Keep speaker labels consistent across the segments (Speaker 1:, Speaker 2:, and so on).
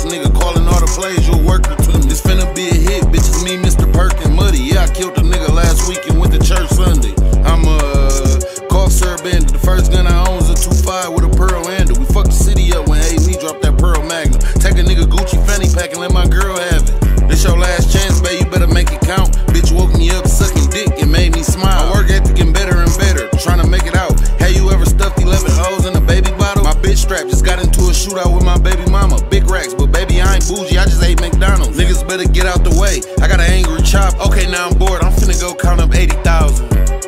Speaker 1: nigga calling all the plays, you'll work it to me. It's finna be a hit, bitch, it's me, Mr. Perkin Muddy. Yeah, I killed a nigga last week and went to church Sunday. I'm cough syrup bandit. The first gun I own was a 2.5 with a pearl handle. We fucked the city up when A.V. dropped that pearl magnum. Take a nigga Gucci fanny pack and let my girl have it. This your last chance, babe, you better make it count. Bitch woke me up sucking dick and made me smile. My work ethic getting better and better, trying to make it out. Have you ever stuffed 11 O's in a baby bottle? My bitch strap just got into a shootout with my baby mama. Big racks, but baby, I ain't bougie, I just ate McDonald's. Niggas better get out the way, I got an angry chop. Okay, now I'm bored, I'm finna go count up 80,000.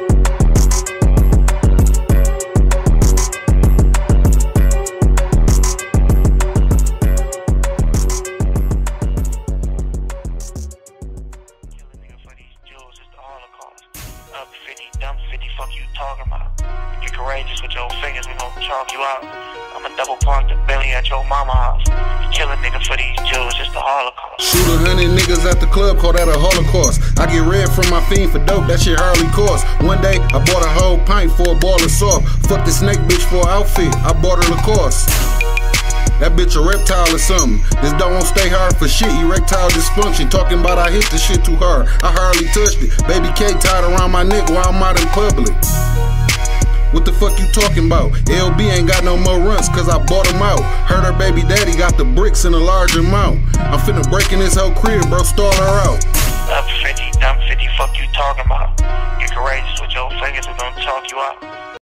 Speaker 2: Up 50, dumb 50, fuck you talking about? Get courageous with your fingers, we gon' chalk you out. I'ma double park the Bentley at your mama house. Kill a nigga for these Jews, it's the Holocaust.
Speaker 1: Shoot 100 niggas at the club, call that a Holocaust. I get red from my fiend for dope, that shit hardly cost. One day, I bought a whole pint for a ball of salt. Fuck the snake bitch for an outfit, I bought her Lacoste. That bitch a reptile or something. This dog won't stay hard for shit, erectile dysfunction. Talking about I hit the shit too hard, I hardly touched it. Baby K tied around my neck while I'm out in public. What the fuck you talking about? LB ain't got no more runs cause I bought him out. Heard her baby daddy got the bricks in a large amount. I'm finna break in this whole crib, bro, stall her out.
Speaker 2: Up 50, dumb 50, fuck you talking about? Get courageous with your fingers, we gon' chalk you out.